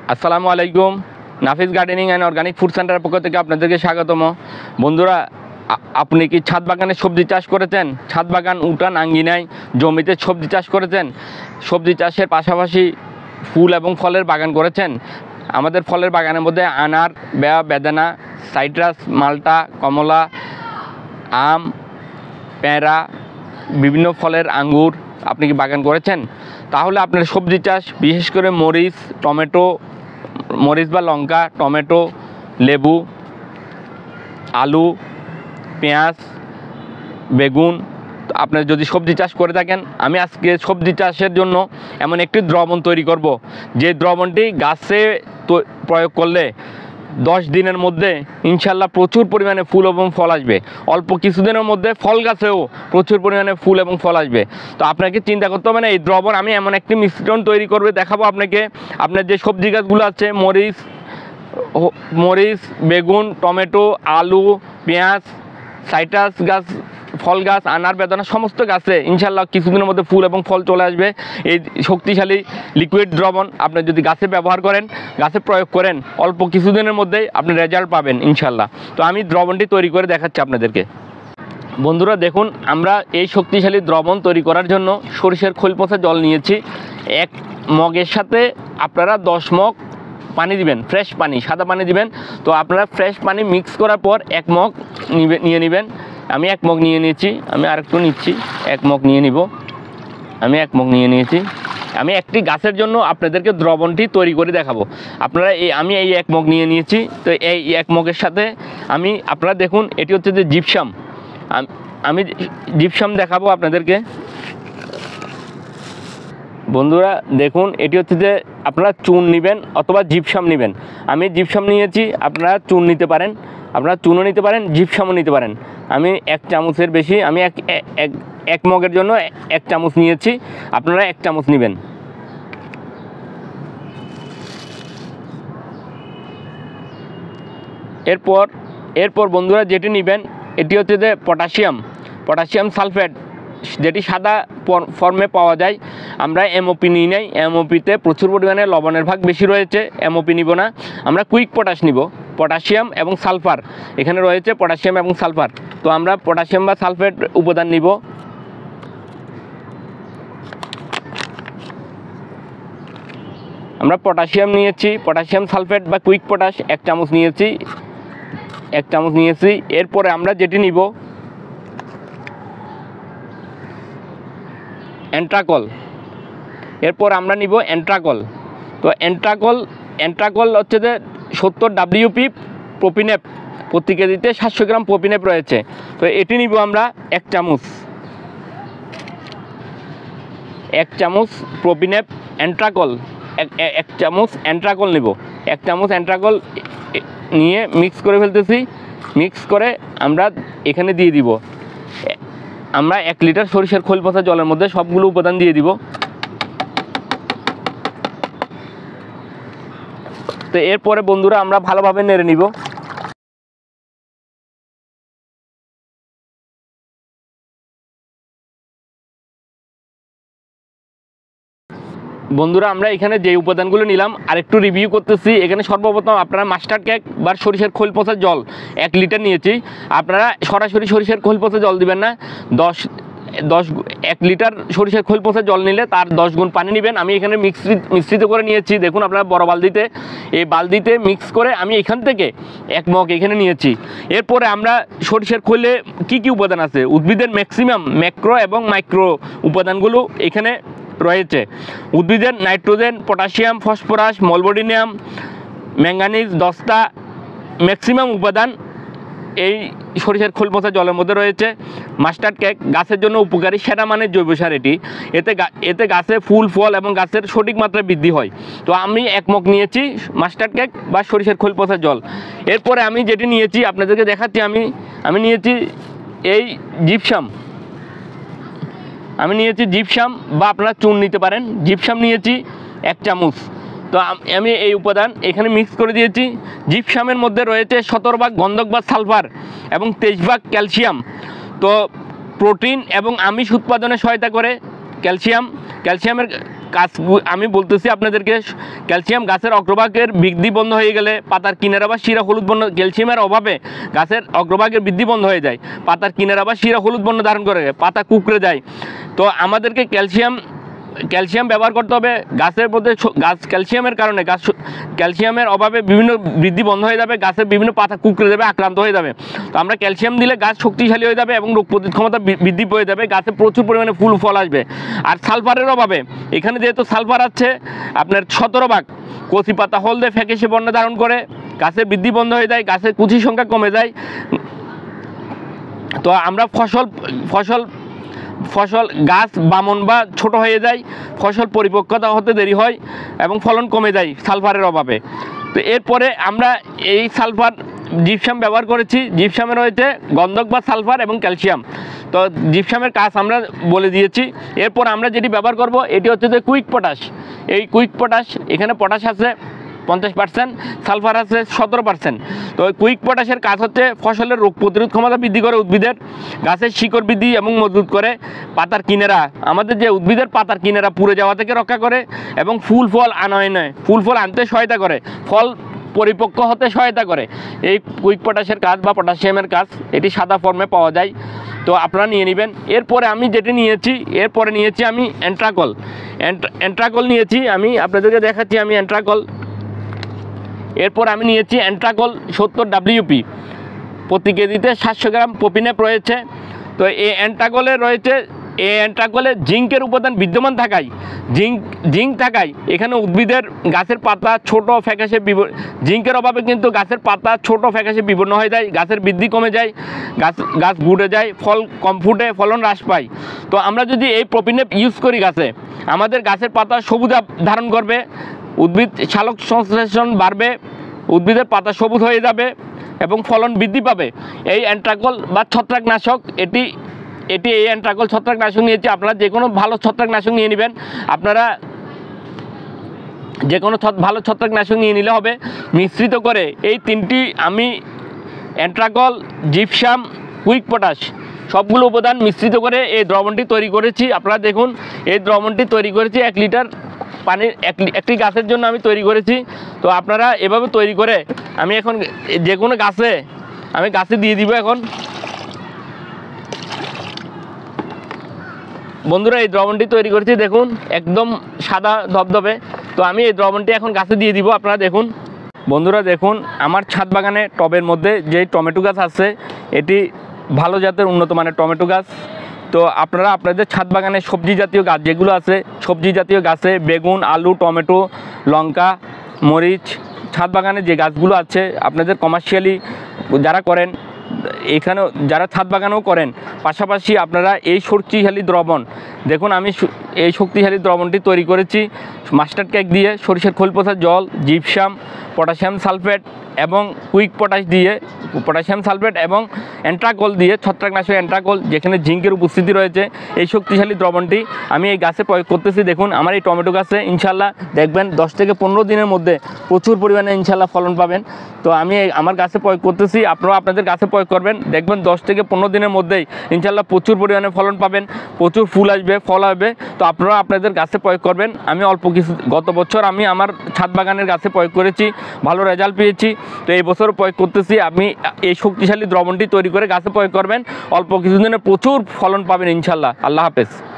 আসসালামু আলাইকুম। Nafis gardening and organic food সেন্টারের পক্ষ থেকে আপনাদেরকে স্বাগতম। বন্ধুরা, আপনি কি ছাদ বাগানে সবজি চাষ করেছেন? ছাদ বাগান, উঠান, আঙ্গিনায়, জমিতে সবজি চাষ করেছেন? সবজি চাষের পাশাপাশি ফুল এবং ফলের বাগান করেছেন? আমাদের ফলের বাগানের মধ্যে আনার, বেদানা, সাইট্রাস, মাল্টা, কমলা, আম, পেঁড়া, বিভিন্ন ফলের আঙ্গুর আপনি কি বাগান করেছেন? তাহলে আপনার সবজি চাষ, বিশেষ করে মরিচ বা লঙ্কা, টমেটো, লেবু, আলু, পেঁয়াজ, বেগুন, আপনার যদি সবজি চাষ করে থাকেন, আমি আজকে সবজি চাষের জন্য এমন একটি দ্রবণ তৈরি করব, যে দ্রবণটি গাছে প্রয়োগ করলে 10 দিনের মধ্যে ইনশাল্লাহ প্রচুর পরিমাণে ফুল এবং ফল আসবে। অল্প কিছুদিনের মধ্যে ফল গাছেও প্রচুর পরিমাণে ফুল এবং ফল আসবে। তো আপনাকে চিন্তা করতে হবে না, এই দ্রবণ আমি এমন একটি মিশ্রণ তৈরি করবে দেখাবো আপনাকে। আপনার যে সবজি গাছগুলো আছে, মরিচ, বেগুন, টমেটো, আলু, পেঁয়াজ, সাইট্রাস গাছ, ফল গাছ, আনার, বেদানা, সমস্ত গাছে ইনশাল্লাহ কিছুদিনের মধ্যে ফুল এবং ফল চলে আসবে। এই শক্তিশালী লিকুইড দ্রবণ আপনি যদি গাছে ব্যবহার করেন, গাছে প্রয়োগ করেন, অল্প কিছুদিনের মধ্যেই আপনি রেজাল্ট পাবেন ইনশাল্লাহ। তো আমি দ্রবণটি তৈরি করে দেখাচ্ছি আপনাদেরকে। বন্ধুরা দেখুন, আমরা এই শক্তিশালী দ্রবণ তৈরি করার জন্য সরিষার খোল পচা জল নিয়েছি। এক মগের সাথে আপনারা 10 মগ পানি দিবেন, ফ্রেশ পানি, সাদা পানি দিবেন। তো আপনারা ফ্রেশ পানি মিক্স করার পর 1 মগ নিয়ে নেবেন। আমি 1 মগ নিয়ে নিয়েছি, আমি আরেকটু নিচ্ছি, 1 মগ নিয়ে নিব। আমি 1 মগ নিয়ে নিয়েছি। আমি একটি গাছের জন্য আপনাদেরকে দ্রবণটি তৈরি করে দেখাবো। আমি এই 1 মগ নিয়ে নিয়েছি। তো এই 1 মগের সাথে আপনারা দেখুন, এটি হচ্ছে যে জিপসাম। আমি জিপসাম দেখাবো আপনাদেরকে। বন্ধুরা দেখুন, এটি হচ্ছে যে আপনারা চুন নেবেন অথবা জিপসাম নেবেন। আমি জিপসাম নিয়েছি, আপনারা চুন নিতে পারেন, আপনারা চুনও নিতে পারেন, জিপসামও নিতে পারেন। আমি 1 চামচের বেশি, আমি এক মগের জন্য 1 চামচ নিয়েছি, আপনারা 1 চামচ নেবেন। এরপর বন্ধুরা যেটি নেবেন, এটি হচ্ছে যে পটাশিয়াম সালফেট, যেটি সাদা ফর্মে পাওয়া যায়। আমরা এমওপি নিই নাই, এমওপিতে প্রচুর পরিমাণে লবণের ভাগ বেশি রয়েছে, এমওপি নিব না, আমরা কুইক পটাশ নিব। পটাশিয়াম এবং সালফার এখানে রয়েছে, পটাশিয়াম এবং সালফার। তো আমরা পটাশিয়াম বা সালফেট উপাদান নিব। আমরা পটাশিয়াম নিয়েছি, পটাশিয়াম সালফেট বা কুইক পটাশ 1 চামচ নিয়েছি। এরপরে আমরা যেটি নিব অ্যান্ট্রাকল। এরপর আমরা নিব অ্যান্ট্রাকল। তো অ্যান্ট্রাকল হচ্ছে যে 70 WP প্রোপিনেপ, প্রতি কেজিতে 700 গ্রাম প্রোপিনেপ রয়েছে। তো এটি নিব আমরা 1 চামচ। 1 চামচ প্রোপিনেপ অ্যান্ট্রাকল, 1 চামচ অ্যান্ট্রাকল নিব। 1 চামচ অ্যান্ট্রাকল নিয়ে মিক্স করে ফেলতেছি। মিক্স করে আমরা এখানে দিয়ে দিব। আমরা 1 লিটার সরিষার খোল পচা জলের মধ্যে সবগুলো উপাদান দিয়ে দিব। তো এরপরে বন্ধুরা আমরা ভালোভাবে নেড়ে নিব। বন্ধুরা আমরা এখানে যে উপাদানগুলো নিলাম আরেকটু রিভিউ করতেছি। এখানে সর্বপ্রথম আপনারা মাস্টার্ড কেক বা সরিষার খোল পচা জল 1 লিটার নিয়েছি। আপনারা সরাসরি সরিষার খোল পচা জল দিবেন না, 1 লিটার সরিষার খোল পচা জল নিলে তার 10 গুণ পানি নেবেন। আমি এখানে মিশ্রিত করে নিয়েছি, দেখুন আপনারা বড় বালতিতে, এই বালতিতে মিক্স করে আমি এখান থেকে 1 মগ এখানে নিয়েছি। এরপরে আমরা সরিষার খোলে কি উপাদান আছে, উদ্ভিদের ম্যাক্সিমাম ম্যাক্রো এবং মাইক্রো উপাদানগুলো এখানে রয়েছে। উদ্ভিদের nitrogen, potassium, phosphorus, molybdenum, manganese, দস্তা, ম্যাক্সিমাম উপাদান এই সরিষার খোল পচা জলের মধ্যে রয়েছে। মাস্টার্ড কেক গাছের জন্য উপকারী, সেরা মানের জৈব সার এটি। এতে গাছে ফুল, ফল এবং গাছের সঠিক মাত্রায় বৃদ্ধি হয়। তো আমি 1 মগ নিয়েছি মাস্টার্ড কেক বা সরিষার খোল পচা জল। এরপরে আমি যেটি নিয়েছি আপনাদেরকে দেখাচ্ছি, আমি নিয়েছি এই জিপসাম। আমি নিয়েছি জিপসাম বা আপনারা চুন নিতে পারেন। জিপসাম নিয়েছি 1 চামচ। তো আমি এই উপাদান এখানে মিক্স করে দিয়েছি। জিপসামের মধ্যে রয়েছে 17 ভাগ গন্ধক বা সালফার এবং 23 ভাগ ক্যালসিয়াম। তো প্রোটিন এবং আমিষ উৎপাদনে সহায়তা করে ক্যালসিয়ামের কাজ আমি বলতেছি আপনাদেরকে, ক্যালসিয়াম গাছের অগ্রভাগের বৃদ্ধি বন্ধ হয়ে গেলে পাতার কিনারা বা শিরা হলুদ বর্ণ, ক্যালসিয়ামের অভাবে গাছের অগ্রভাগের বৃদ্ধি বন্ধ হয়ে যায়, পাতার কিনারা বা শিরা হলুদ বর্ণ ধারণ করে, পাতা কুঁকড়ে যায়। তো আমাদেরকে ক্যালসিয়াম ব্যবহার করতে হবে গাছের মধ্যে। গাছ ক্যালসিয়ামের কারণে ক্যালসিয়ামের অভাবে বিভিন্ন বৃদ্ধি বন্ধ হয়ে যাবে, গাছের বিভিন্ন পাতা কুঁকড়ে যাবে, আক্রান্ত হয়ে যাবে। তো আমরা ক্যালসিয়াম দিলে গাছ শক্তিশালী হয়ে যাবে এবং রোগ প্রতিরোধ ক্ষমতা বৃদ্ধি পেয়ে যাবে, গাছে প্রচুর পরিমাণে ফুল ফল আসবে। আর সালফারের অভাবে, এখানে যেহেতু সালফার আছে আপনার 17 ভাগ, কচি পাতা হলদে ফ্যাকাশে বর্ণ ধারণ করে, গাছের বৃদ্ধি বন্ধ হয়ে যায়, গাছের কুচির সংখ্যা কমে যায়। তো আমরা ফসল গাছ বামন বা ছোট হয়ে যায়, ফসল পরিপক্কতা হতে দেরি হয় এবং ফলন কমে যায় সালফারের অভাবে। তো এরপরে আমরা এই সালফার জিপসাম ব্যবহার করেছি। জিপসামে রয়েছে গন্ধক বা সালফার এবং ক্যালসিয়াম। তো জিপসামের কাজ আমরা বলে দিয়েছি। এরপর আমরা যেটি ব্যবহার করব এটি হচ্ছে যে কুইক পটাশ। এই কুইক পটাশ, এখানে পটাশ আছে 50%, সালফার আছে 17%। তো কুইক পটাশের কাজ হচ্ছে ফসলের রোগ প্রতিরোধ ক্ষমতা বৃদ্ধি করে, উদ্ভিদের গাছের শিকড় বৃদ্ধি এবং মজবুত করে, পাতার কিনারা, আমাদের যে উদ্ভিদের পাতার কিনারা পুড়ে যাওয়া থেকে রক্ষা করে এবং ফুল ফল আনতে সহায়তা করে, ফল পরিপক্ক হতে সহায়তা করে। এই কুইক পটাশের কাজ বা পটাশিয়ামের কাজ এটি সাদা ফর্মে পাওয়া যায়। তো আপনারা নিয়ে নেবেন। এরপরে আমি যেটি নিয়েছি, আমি অ্যান্ট্রাকল নিয়েছি। আমি আপনাদেরকে দেখাচ্ছি আমি অ্যান্ট্রাকল। এরপর আমি নিয়েছি অ্যান্ট্রাকল 70 WP, প্রতি কেজিতে 700 গ্রাম প্রোপিনেপ রয়েছে। তো এই অ্যান্ট্রাকলে জিঙ্কের উপাদান বিদ্যমান থাকায়, জিঙ্ক থাকায় এখানে উদ্ভিদের গাছের পাতা ছোট ফ্যাকাশে জিঙ্কের অভাবে কিন্তু গাছের পাতা ছোট ফ্যাকাশে বিবর্ণ হয়ে যায়, গাছের বৃদ্ধি কমে যায়, গাছ গুড়ে যায়, ফল কম ফুটে, ফলন হ্রাস পায়। তো আমরা যদি এই প্রোপিনেপ ইউজ করি গাছে, আমাদের গাছের পাতা সবুজ ধারণ করবে, উদ্ভিদ সালোক সংশ্লেষণ বাড়বে, উদ্ভিদের পাতা সবুজ হয়ে যাবে এবং ফলন বৃদ্ধি পাবে। এই অ্যান্ট্রাকল বা ছত্রাকনাশক, এটি এই অ্যান্ট্রাকল ছত্রাকনাশক নিয়েছি। আপনারা যে কোনো ভালো ছত্রাকনাশক নিয়ে নেবেন, আপনারা যে কোনো ভালো ছত্রাকনাশক নিয়ে নিলে হবে। মিশ্রিত করে এই তিনটি আমি অ্যান্ট্রাকল, জিপসাম, কুইক পটাশ সবগুলো উপাদান মিশ্রিত করে এই দ্রবণটি তৈরি করেছি। আপনারা দেখুন, এই দ্রবণটি তৈরি করেছি 1 লিটার পানির একটি গাছের জন্য আমি তৈরি করেছি। তো আপনারা এভাবে তৈরি করে আমি এখন যে কোনো গাছে দিয়ে দিব। এখন বন্ধুরা এই দ্রবণটি তৈরি করেছি, দেখুন একদম সাদা ধবধবে। তো আমি এই দ্রবণটি এখন গাছে দিয়ে দিব। আপনারা দেখুন, বন্ধুরা দেখুন আমার ছাদ বাগানে টবের মধ্যে যে টমেটো গাছ আছে, এটি ভালো জাতের উন্নত মানের টমেটো গাছ। তো আপনারা আপনাদের ছাদ বাগানে সবজি জাতীয় গাছ যেগুলো আছে, সবজি জাতীয় গাছে বেগুন, আলু, টমেটো, লঙ্কা, মরিচ, ছাদ বাগানে যে গাছগুলো আছে আপনাদের কমার্শিয়ালি যারা করেন, এখানেও যারা ছাদ বাগানেও করেন, পাশাপাশি আপনারা এই শক্তিশালী দ্রবণ দেখুন, আমি এই শক্তিশালী দ্রবণটি তৈরি করেছি মাস্টার্ড কেক দিয়ে, সরিষার খোল পচা জল, জিপসাম, পটাশিয়াম সালফেট এবং কুইক পটাশ দিয়ে, পটাশিয়াম সালফেট এবং অ্যান্ট্রাকল দিয়ে, ছত্রাকনাশক অ্যান্ট্রাকল যেখানে জিঙ্কের উপস্থিতি রয়েছে, এই শক্তিশালী দ্রবণটি আমি এই গাছে প্রয়োগ করতেছি। দেখুন আমার এই টমেটো গাছে ইনশাল্লাহ দেখবেন 10 থেকে 15 দিনের মধ্যে প্রচুর পরিমাণে ইনশাল্লাহ ফলন পাবেন। তো আমি আমার গাছে প্রয়োগ করতেছি, আপনারাও আপনাদের গাছে প্রয়োগ করবেন, দেখবেন 10 থেকে 15 দিনের মধ্যেই ইনশাল্লাহ প্রচুর পরিমাণে ফলন পাবেন, প্রচুর ফুল আসবে, ফল আসবে। তো আপনারা আপনাদের গাছে প্রয়োগ করবেন। আমি অল্প কিছু, গত বছর আমি আমার ছাদ বাগানের গাছে প্রয়োগ করেছি, ভালো রেজাল্ট পেয়েছি। তো এই বছর প্রয়োগ করতেছি। আপনি এই শক্তিশালী দ্রবণটি তৈরি করে গাছে প্রয়োগ করবেন, অল্প কিছুদিনে প্রচুর ফলন পাবেন ইনশাল্লাহ। আল্লাহ হাফেজ।